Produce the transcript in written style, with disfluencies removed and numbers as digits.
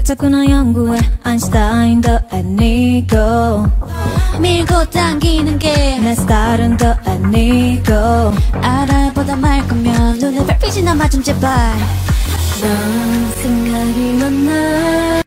자꾸 나 연구해 아인슈타인도 아니고 밀고 당기는 게 내 스타일은 더 아니고 알아보다 말 거면 눈에 별빛이 남아 좀 제발 넌 생각이 많나